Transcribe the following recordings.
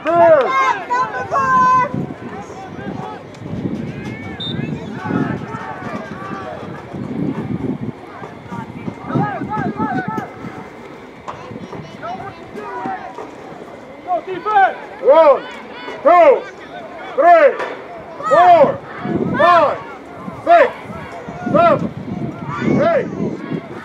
One, two, three, 4, 5, 6, 7, 8.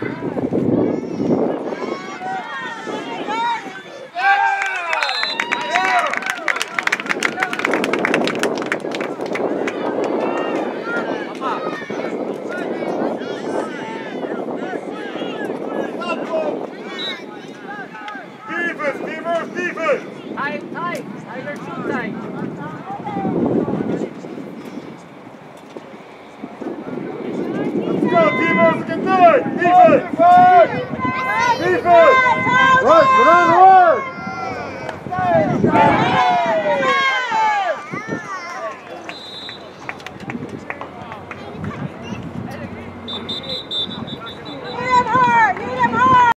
Tight. Tighter, too tight. Let's go, T-Birds, we can do it! Defense!